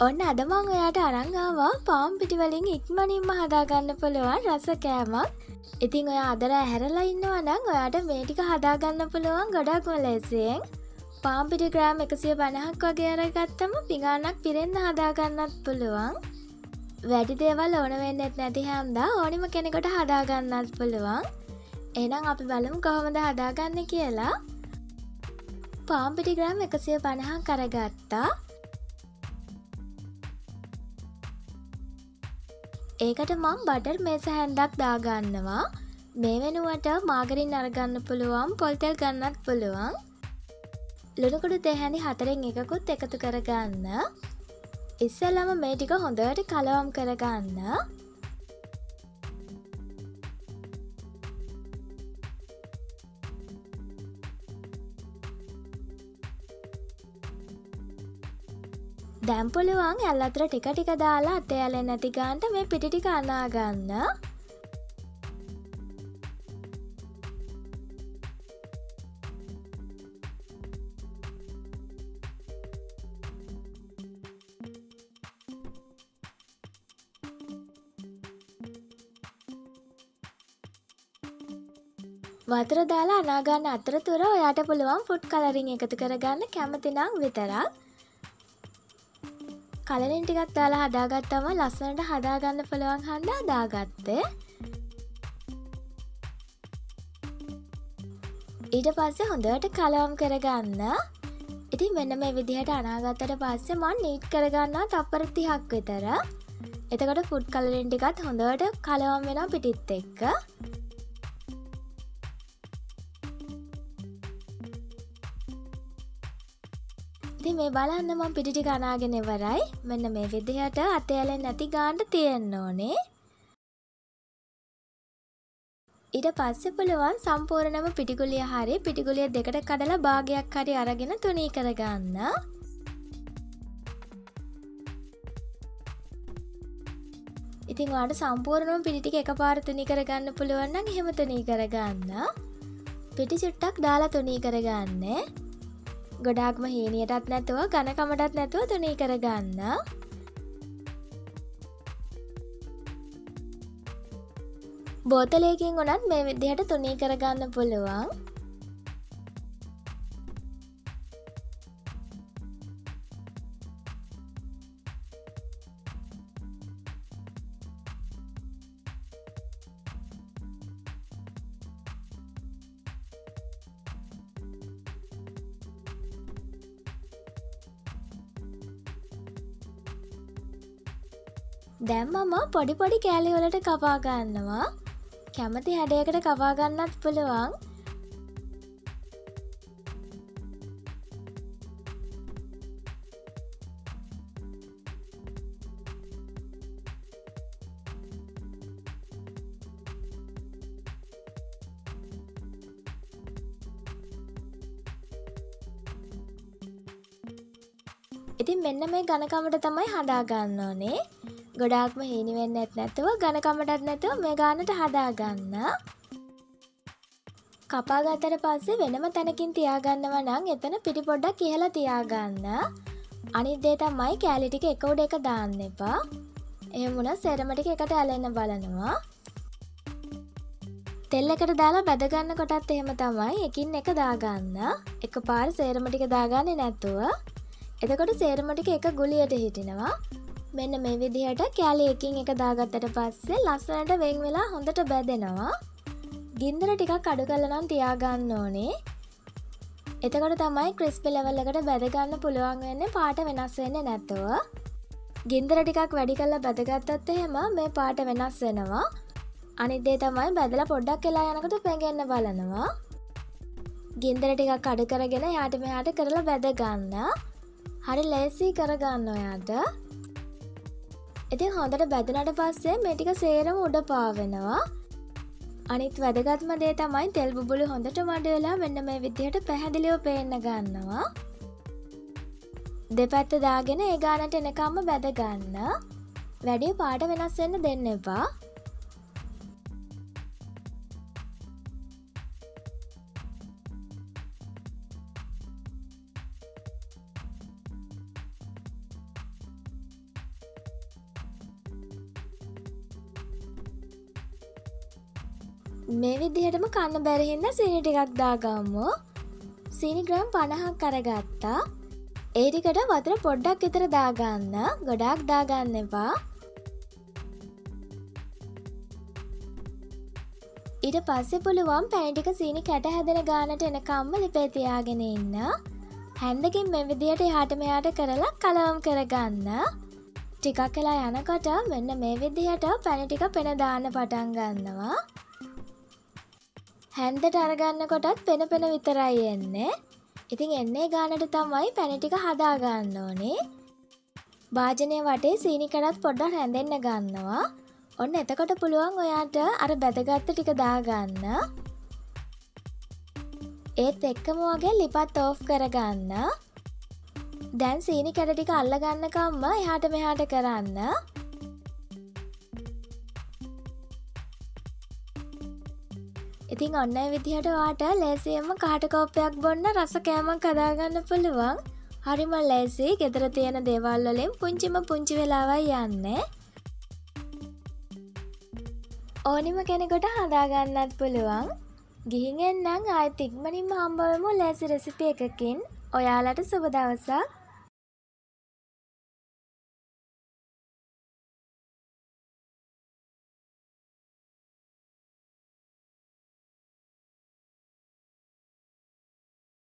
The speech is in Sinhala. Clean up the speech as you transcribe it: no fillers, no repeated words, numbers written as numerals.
ඔන්න අද මං ඔයාට අරන් ආවා පාන් පිටි වලින් ඉක්මනින්ම හදාගන්න පුළුවන් රස කෑමක්. ඉතින් ඔයා අදලා ඇහැරලා ඉන්නවා නම් ඔයාට මේ ටික හදාගන්න පුළුවන් ගොඩක්ම ලේසියෙන්. පාන් පිටි ග්‍රෑම් 150ක් වගේ අරගත්තම පිඟානක් පිරෙන්න හදාගන්නත් පුළුවන්. වැඩි දේවල් ඕන වෙන්නේ නැති හැන්දා ඕනිම කෙනෙකුට හදාගන්නත් පුළුවන්. එහෙනම් අපි බලමු කොහොමද හදාගන්නේ කියලා. පාන් පිටි ග්‍රෑම් 150ක් අරගත්තා. ඒකට මම බටර් මේස හැන්දක් දාගන්නවා. මේ වෙනුවට මාගරින් අරගන්න පුළුවන්, පොල් තෙල් ගන්නත් පුළුවන්. ලුණු කුඩු දෙහැඳි 4න් එකකුත් එකතු කරගන්න. ඉස්සෙල්ලාම මේ ටික හොඳට කලවම් කරගන්න. දැන් පුළුවන් ඇල් අතර ටික ටික දාලා අතේ ඇලෙන්නේ නැති ගානට මේ පිටි ටික අනා ගන්න. වතුර දාලා අනා ගන්න අතරතුර ඔයාට පුළුවන් ෆුඩ් කලරින් එකතු කරගන්න කැමති නම් විතරක්. කලරින් ටිකක් දාලා හදාගත්තම ලස්සනට හදාගන්න පුළුවන් හන්දා දාගත්තේ. ඊට පස්සේ හොඳට කලවම් කරගන්න. ඉතින් මෙන්න මේ විදිහට අනාගත්තට පස්සේ මම නීට් කරගන්නවා තප්පර 30ක් විතර. එතකොට ෆුඩ් කලරින් ටිකත් හොඳට කලවම් වෙනවා පිටිත් එක්ක. ඉතින් මේ බලන්න මම පිටි ටික අනාගෙන ඉවරයි. මෙන්න මේ විදිහට අතේ ඇලෙන්නේ නැති ගානට තියෙන්න ඕනේ. ඊට පස්සේ පුළුවන් සම්පූර්ණම පිටිගුලිය හරි පිටිගුලිය දෙකට කඩලා භාගයක් හරි අරගෙන තුනී කරගන්න. ඉතින් ඔයාලට සම්පූර්ණම පිටි ටික එකපාර තුනී කරගන්න පුළුවන් නම් එහෙම තුනී කරගන්න. පිටි චුට්ටක් දාලා තුනී කරගන්නේ. ගොඩාක්ම හීනියටත් නැතුව ඝනකමටත් නැතුව තුනී කරගන්න. බෝතලයකින් උනත් මේ විදිහට තුනී කරගන්න පුළුවන්. දැන් මම පොඩි පොඩි කෑලි වලට කපා ගන්නවා. කැමති හැඩයකට කපා ගන්නත් පුළුවන්. ඉතින් මෙන්න මේ ඝනකමට තමයි හදා ගන්න ඕනේ. ගොඩාක්ම හීනි වෙන්නෙත් නැතුව ඝනකමටත් නැතුව මේ ගානට හදාගන්න. කපා ගත්තට පස්සේ වෙනම තැනකින් තියාගන්නවා නම් එතන පිටි පොඩ්ඩක් ඉහළ තියාගන්න. අනිත් දේ තමයි කෑලි ටික එක උඩ එක දාන්න එපා. එහෙම වුණා සෙරම ටික එකට ඇලෙන්න බලනවා. තෙල් එකට දාලා බැද ගන්න කොටත් එහෙම තමයි එකින් එක දාගන්න. එකපාර සේරම ටික දාගන්නේ නැතුව. එතකොට සේරම ටික එක ගුලියට හිටිනවා. මෙන්න මේ විදිහට කෑලි එකින් එක දාගත්තට පස්සේ ලස්සනට වෙන් වෙලා හොඳට බැදෙනවා. ගින්දර ටිකක් අඩු කරලා නම් තියාගන්න ඕනේ. එතකොට තමයි ක්‍රිස්පි ලෙවල් එකට බැද ගන්න පුළුවන් වෙන්නේ පාට වෙනස් වෙන්නේ නැතුව. ගින්දර ටිකක් වැඩි කරලා බැදගත්තොත් එහෙම මේ පාට වෙනස් වෙනවා. අනිත් දේ තමයි බැදලා පොඩ්ඩක් එලා යනකොට පෙඟෙන්න බලනවා. ගින්දර ටිකක් අඩු කරගෙන යාට මෙහාට කරලා බැද ගන්න. හරි ලේසි කරගන්න ඔයාට. ඉතින් හොඳට බැදුනට පස්සේ මේ ටික සේරම උඩ පාවෙනවා. අනිත් වැදගත්ම දේ තමයි තෙල් බුබුලු හොඳට මඩ වෙලා මෙන්න මේ විදිහට පැහැදිලිව පේන්න ගන්නවා. දෙපැත්ත දාගෙන ඒ ගානට එනකම්ම බැද ගන්න. වැඩි පාට වෙනස් වෙන්න දෙන්න එපා. මේ විදිහටම කන්න බැරි හින්දා සීනි ටිකක් දාගමු. සීනි ග්‍රෑම් 50ක් අරගත්තා. ඒ ටිකට වතුර පොඩ්ඩක් විතර දාගන්න. ගොඩාක් දාගන්න එපා. ඊට පස්සේ පුළුවන් පැණි ටික සීනි කැට හැදෙන ගානට එනකම්ම ලිපේ තියාගෙන ඉන්න. හැන්දකින් මේ විදිහට එහාට මෙහාට කරලා කලවම් කරගන්න. ටිකක් වෙලා යනකොට මෙන්න මේ විදිහට පැණි ටික පෙන දාන්න පටන් ගන්නවා. හැන්දට අරගන්නකොටත් පෙන පෙන විතරයි එන්නේ. ඉතින් එන්නේ ගානට තමයි පැණි ටික හදා ගන්න ඕනේ. භාජනයේ වටේ සීනි කඩත් පොඩ්ඩක් හැඳෙන්න ගන්නවා. ඔන්න එතකොට පුළුවන් ඔයාට අර බැදගත්ත ටික දාගන්න. ඒත් එක්කම වගේ ලිපත් ඕෆ් කරගන්න. දැන් සීනි කැට ටික අල්ලගන්නකම්ම එහාට මෙහාට කරන්න. ඉතින් ඔන්න ඒ විදිහට ඔයාට ලේසියෙන්ම කහට කෝප්පයක් බොන්න රස කෑමක් හදාගන්න පුළුවන්. හරිම ලේසි. ගෙදර තියෙන දේවල් වලින් පුංචිම පුංචි වෙලාවයි යන්නේ. ඕනිම කෙනෙකුට හදාගන්නත් පුළුවන්. ගිහින් එන්නම් ආයෙත් ඉක්මනින්ම හම්බවෙමු ලේසි රෙසිපි එකකින්. ඔයාලට සුබ දවසක්.